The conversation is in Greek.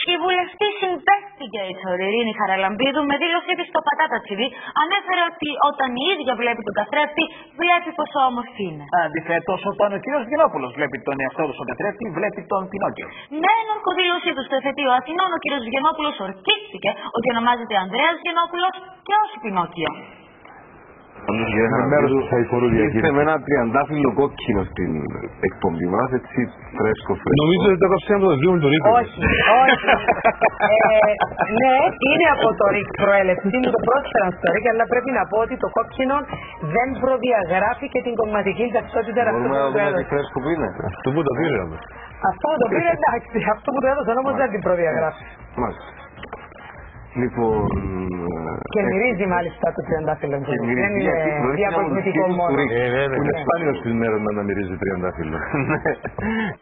Η βουλευτή συμπέχτηκε η Ειρήνη Χαραλαμπίδου με δήλωσή της στο Πατάτα TV. Ανέφερε ότι όταν η ίδια βλέπει τον καθρέφτη, βλέπει πόσο όμορφη είναι. Αντιθέτως, όταν ο κύριος Γενόπουλος βλέπει τον εαυτό του στον καθρέφτη, βλέπει τον Πινόκιο. Με ενορκοδήλωσή του στο εφετείο Αθηνών, ο κύριος Γενόπουλος ορκίστηκε ότι ονομάζεται Ανδρέας Γενόπουλος και όχι Πινόκιο. Ήρθε με ένα τριαντάφυλλο κόκκινο στην εκπομπή μας, έτσι φρέσκο. Νομίζω ότι το κόψαμε από το βιβλίο με τον Ρίκο. Όχι, όχι. Ναι, είναι από το Ρίκ προέλευση, μου το πρόσφεραν στο Ρίκ, αλλά πρέπει να πω ότι το κόκκινο δεν προδιαγράφει και την κομματική ταυτότητα αυτού που το έδωσε. Φρέσκο που είναι. Αυτό που το πήρε όμως. Αυτό που το πήρε εντάξει, αυτό που το έδωσε όμως δεν την προδιαγράφει. Μάλιστα. Λοιπόν... Και μυρίζει μάλιστα το τριαντάφυλλο. Δεν είναι διακοσμητικό μόνο. Είναι σπάνιο στις μέρες να μυρίζει τριαντάφυλλο.